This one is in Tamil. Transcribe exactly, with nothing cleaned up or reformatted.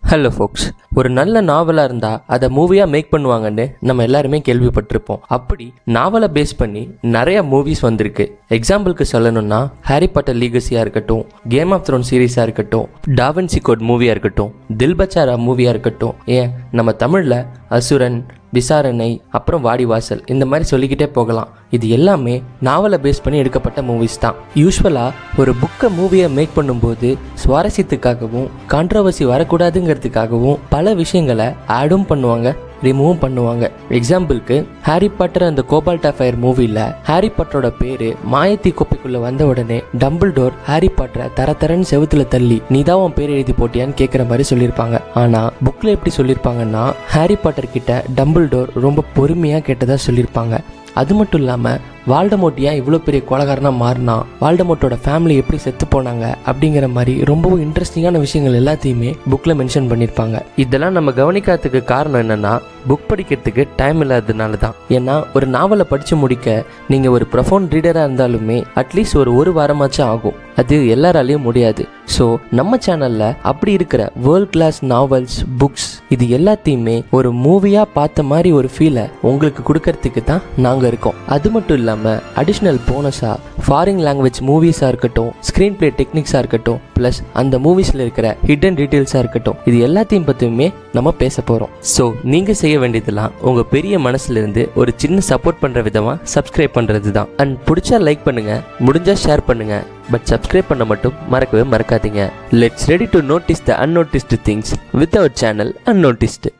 ஹலோ ஃபோக்ஸ், ஒரு நல்ல நாவலாக இருந்தால் அதை மூவியாக மேக் பண்ணுவாங்கன்னு நம்ம எல்லாருமே கேள்விப்பட்டிருப்போம். அப்படி நாவலை பேஸ் பண்ணி நிறைய மூவிஸ் வந்திருக்கு. எக்ஸாம்பிளுக்கு சொல்லணும்னா ஹாரி பாட்டர் லீகசியாக இருக்கட்டும், கேம் ஆஃப் த்ரோன் சீரீஸாக இருக்கட்டும், டாவின்சி கோட் மூவியாக இருக்கட்டும், தில் பச்சாரா மூவியாக இருக்கட்டும், ஏன் நம்ம தமிழில் அசுரன், விசாரணை, அப்புறம் வாடிவாசல், இந்த மாதிரி சொல்லிக்கிட்டே போகலாம். இது எல்லாமே நாவலை பேஸ் பண்ணி எடுக்கப்பட்ட மூவிஸ் தான். யூஸ்வலாக ஒரு புக்கை மூவியை மேக் பண்ணும்போது சுவாரஸ்யத்துக்காகவும் கான்ட்ரவர்சி வரக்கூடாதுங்கிறதுக்காகவும் பல விஷயங்களை ஆடும் பண்ணுவாங்க, ரிமூவும் பண்ணுவாங்க. எக்ஸாம்பிளுக்கு ஹாரி பாட்டர் அந்த கோபால்ட் ஃபயர் மூவியில் ஹாரி பாட்டரோட பேரு மாயத்தி கோப்பைக்குள்ள வந்த உடனே டம்பிள்டோர் ஹாரி பாட்டரை தர தரன்னு செவுத்துல தள்ளி நீதான் உன் பேர் எழுதி போட்டியான்னு கேட்குற மாதிரி சொல்லியிருப்பாங்க. ஆனா புக்ல எப்படி சொல்லியிருப்பாங்கன்னா ஹாரி பாட்டர் கிட்ட டம்பிள்டோர் ரொம்ப பொறுமையா கேட்டதா சொல்லியிருப்பாங்க. அது மட்டும் இல்லாமல் வால்டமோர்ட் ஏன் இவ்வளோ பெரிய கொலகாரனா மாறினா, வால்டமோர்ட்டோட ஃபேமிலி எப்படி செத்து போனாங்க அப்படிங்கிற மாதிரி ரொம்பவும் இன்ட்ரெஸ்டிங்கான விஷயங்கள் எல்லாத்தையுமே புக்கில் மென்ஷன் பண்ணியிருப்பாங்க. இதெல்லாம் நம்ம கவனிக்காததுக்கு காரணம் என்னன்னா புக் படிக்கிறதுக்கு டைம் இல்லாததுனால தான். ஏன்னா ஒரு நாவலை படித்து முடிக்க நீங்கள் ஒரு ப்ரொஃபவுண்ட் ரீடராக இருந்தாலுமே அட்லீஸ்ட் ஒரு ஒரு வாரமாச்சும் ஆகும். அது எல்லாராலையும் முடியாது. ஸோ நம்ம சேனலில் அப்படி இருக்கிற வேர்ல்ட் கிளாஸ் நாவல்ஸ், புக்ஸ் இது எல்லாத்தையுமே ஒரு மூவியாக பார்த்த மாதிரி ஒரு ஃபீலை உங்களுக்கு கொடுக்கறதுக்கு தான் நாங்கள் இருக்கோம். அது மட்டும் இல்லாமல் அடிஷ்னல் போனஸா ஃபாரின் லாங்குவேஜ் மூவிஸாக இருக்கட்டும், ஸ்க்ரீன் பிளே டெக்னிக்ஸாக இருக்கட்டும், ப்ளஸ் அந்த மூவிஸில் இருக்கிற ஹிடன் டீட்டெயில்ஸாக இருக்கட்டும், இது எல்லாத்தையும் பற்றியுமே நம்ம பேச போகிறோம். ஸோ நீங்கள் செய்ய வேண்டியதெல்லாம் உங்கள் பெரிய மனசுலேருந்து ஒரு சின்ன சப்போர்ட் பண்ணுற விதமாக சப்ஸ்கிரைப் பண்ணுறது தான். அண்ட் பிடிச்சா லைக் பண்ணுங்கள், முடிஞ்சால் ஷேர் பண்ணுங்கள், பட் சப்ஸ்கிரைப் பண்ண மட்டும் மறக்கவே மறக்காதீங்க. Let's ready to notice the unnoticed things with our channel அன்நோட்டிஸ்டு.